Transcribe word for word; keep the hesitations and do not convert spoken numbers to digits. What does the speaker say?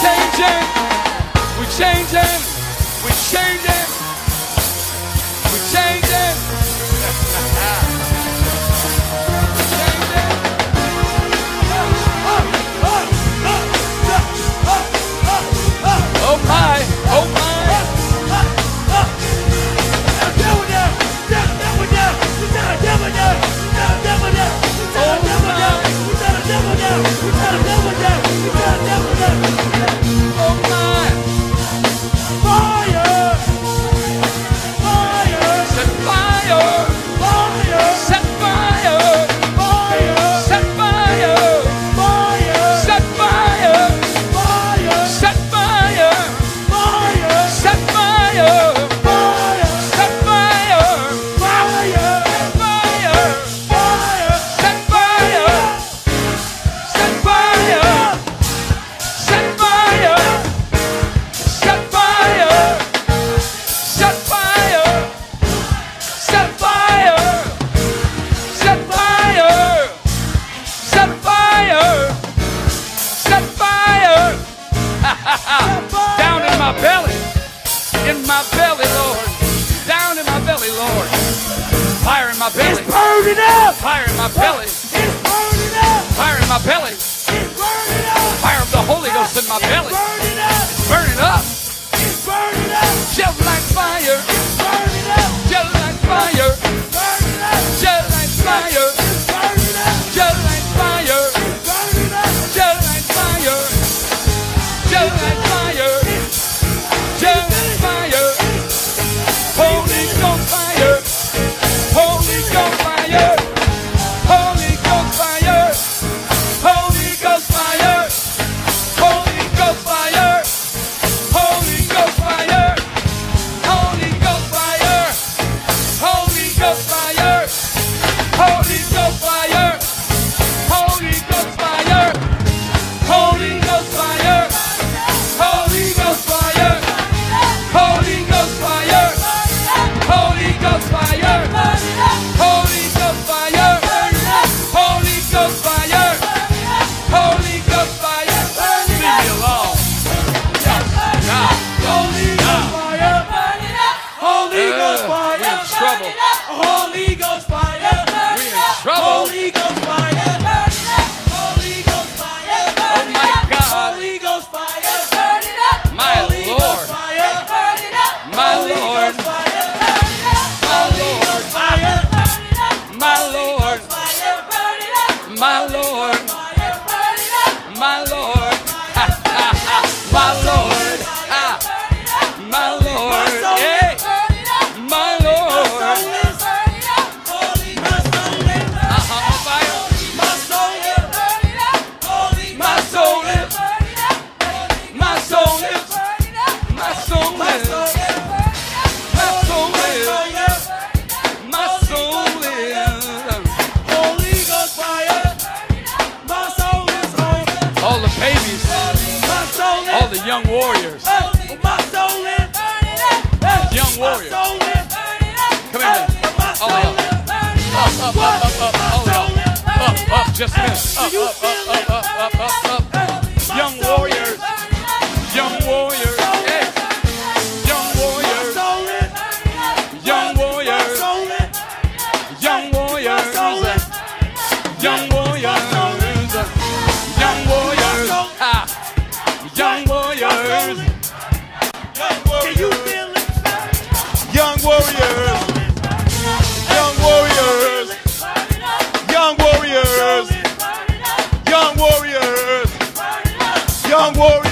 changing. We changing. We changing. We changing. Oh my, oh my. Oh my. Fire. Fire. Set fire. Fire. Set fire. Fire. Set fire. Fire. Set fire. Fire. Set fire. Fire. Set fire. Fire. Set fire. Fire. Fire. Fire. Set fire. Set fire. Set fire. Set fire. Set fire. Set fire. Set fire. Set fire. Set fire. Down in my belly. In my belly, Lord. Down in my belly, Lord. Fire in my belly. It's burning up. Fire in my belly. It's burning up. Fire in my belly. It's burning up. Fire of the Holy Ghost in my belly. It's burning up. It's burning up. It's burning up. Just like fire. It's burning up. Just like fire. It's burning up. Just like fire. It's burning up. Just like fire. It's burning up. Just like fire. Just like fire. Just like fire. Holy Ghost fire. Holy Ghost fire. Holy Ghost fire. Holy Ghost fire. Holy Ghost fire. Holy Ghost fire. Holy Ghost fire. Holy Ghost fire. Holy Ghost fire. Holy Ghost fire. Holy Ghost fire. Holy Ghost fire. Holy Ghost fire. Holy Ghost fire. Holy Ghost fire. Holy Ghost fire. Holy Ghost fire. Leave me alone. God. Holy Ghost fire. Holy Ghost Uh, fire. we in trouble. Holy Ghost fire. We in trouble. Holy Ghost fire. Holy Ghost fire. Oh my God. Holy Ghost fire. My Holy Lord. Ghost fire. My Holy Lord. Ghost fire. My Holy Lord. Ghost fire. My Lord. Fire. My Lord. Fire. My Lord. My Lord. Ah. My Lord. Hey. My Lord. Holy my soul is Uh-huh. Fire. my soul is My soul is. My soul is. My soul my is. soul is My soul is. My soul is. Holy Ghost fire. My soul is holy. All the babies. My soul is All the young warriors. Hey, my soul is Young my warriors. soul is Come here. my All soul y'all. is Up, up, up, up, up. All y'all. Up, up, just a minute. Up, You up, up, feel up, up, up, up, up. Young warriors. Young warriors. Hey. Young warriors. soul is Young warriors. soul is Young warriors. Young warriors. Young warriors. Ah. Young warriors. Can you feel it? Young warriors, young warriors, young warriors, young warriors, young warriors.